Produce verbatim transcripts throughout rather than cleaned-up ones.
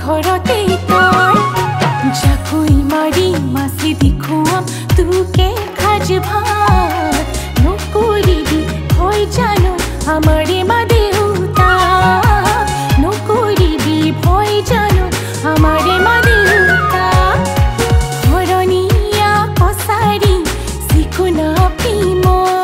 ঘৰতে তই জাকৈ মাৰি মাছি দি খুৱাম তোকে খাজ ভাত নকৰিবি ভয় জানো আমাৰে মা দেউতা নকৰিবি ভয় জানো আমাৰে মা দেউতা হৰণীয়া কছাৰী চিকুনা প্ৰেম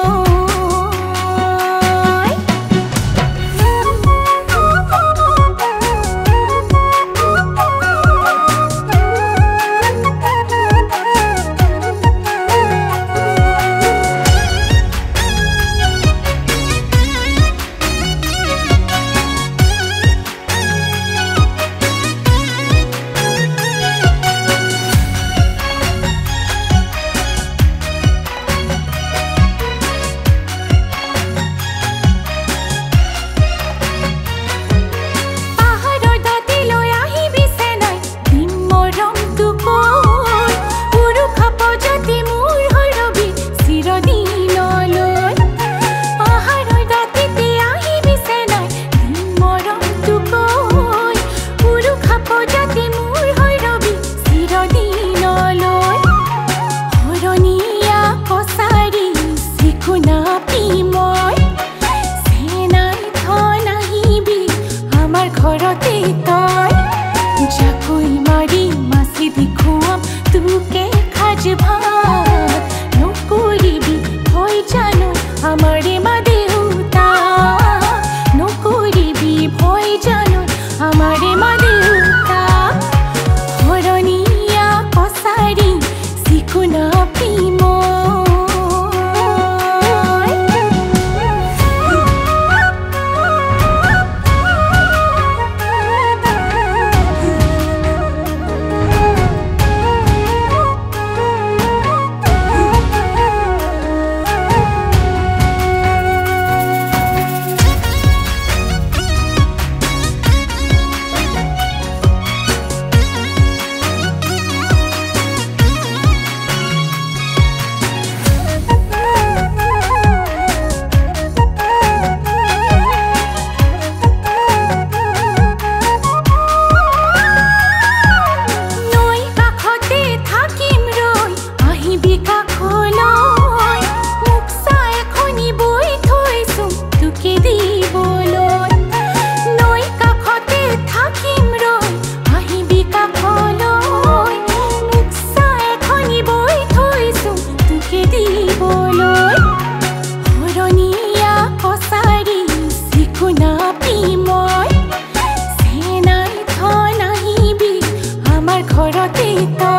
ঘৰতে তই জাকৈ মাৰি মাছি দি খুৱাম তোকে খাজ ভাত নকৰিবি ভয় জানো আমাৰে মা দেউতা নকৰিবি ভয় জানো আমাৰে মা দেউতা হৰণীয়া কছাৰী চিকুনা প্ৰেম ঘৰতে তই